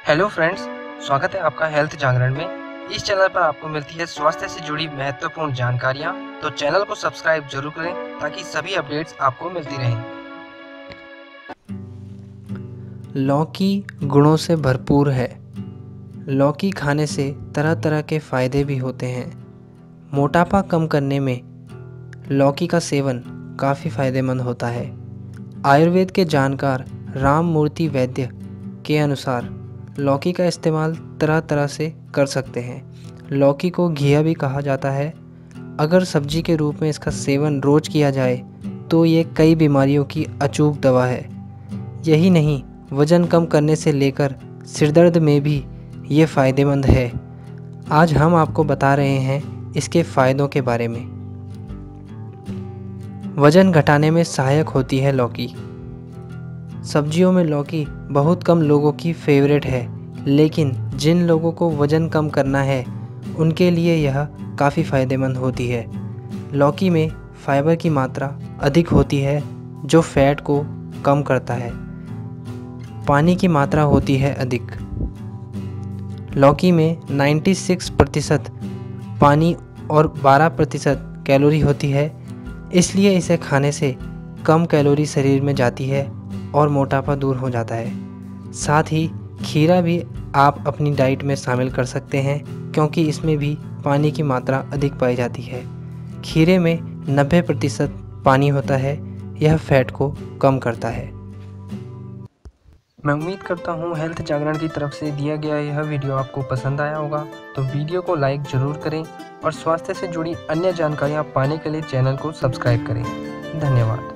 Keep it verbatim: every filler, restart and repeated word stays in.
Hello friends, स्वागत है आपका हेल्थ जागरण में। इस चैनल पर आपको मिलती है स्वास्थ्य से जुड़ी महत्वपूर्ण जानकारियां, तो चैनल को सब्सक्राइब जरूर करें ताकि सभी अपडेट्स आपको मिलती रहें। लौकी गुणों से भरपूर है। लौकी खाने से तरह तरह के फायदे भी होते हैं। मोटापा कम करने में लौकी का सेवन काफ़ी फायदेमंद होता है। आयुर्वेद के जानकार राम मूर्ति वैद्य के अनुसार लौकी का इस्तेमाल तरह तरह से कर सकते हैं। लौकी को घिया भी कहा जाता है। अगर सब्जी के रूप में इसका सेवन रोज किया जाए तो ये कई बीमारियों की अचूक दवा है। यही नहीं, वज़न कम करने से लेकर सिरदर्द में भी ये फ़ायदेमंद है। आज हम आपको बता रहे हैं इसके फ़ायदों के बारे में। वज़न घटाने में सहायक होती है लौकी। सब्जियों में लौकी बहुत कम लोगों की फेवरेट है, लेकिन जिन लोगों को वज़न कम करना है उनके लिए यह काफ़ी फ़ायदेमंद होती है। लौकी में फाइबर की मात्रा अधिक होती है जो फैट को कम करता है। पानी की मात्रा होती है अधिक। लौकी में छियानवे प्रतिशत पानी और बारह प्रतिशत कैलोरी होती है, इसलिए इसे खाने से कम कैलोरी शरीर में जाती है और मोटापा दूर हो जाता है। साथ ही खीरा भी आप अपनी डाइट में शामिल कर सकते हैं, क्योंकि इसमें भी पानी की मात्रा अधिक पाई जाती है। खीरे में नब्बे प्रतिशत पानी होता है, यह फैट को कम करता है। मैं उम्मीद करता हूँ हेल्थ जागरण की तरफ से दिया गया यह वीडियो आपको पसंद आया होगा, तो वीडियो को लाइक ज़रूर करें और स्वास्थ्य से जुड़ी अन्य जानकारियाँ पाने के लिए चैनल को सब्सक्राइब करें। धन्यवाद।